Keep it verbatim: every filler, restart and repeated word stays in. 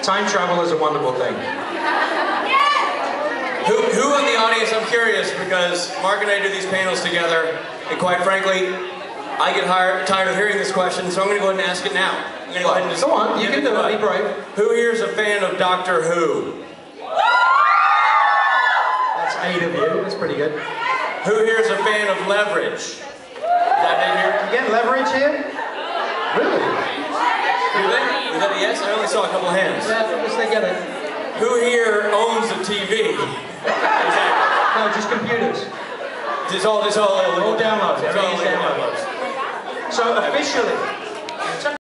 Time travel is a wonderful thing. Who, who in the audience, I'm curious, because Mark and I do these panels together, and quite frankly, I get hired, tired of hearing this question, so I'm going to go ahead and ask it now. I'm going to go ahead and just... Go on, you can do it, be brave. Who here is a fan of Doctor Who? That's eight of you, that's pretty good. Who here is a fan of Leverage? Is that in here? You get Leverage here? Really? Do they? Is that a yes? I only saw a couple of hands. Yeah, I guess they get it. Who here owns a T V? No, just computers. Just all, just all, all, All downloads. It's all Everything's downloads. downloads. So officially,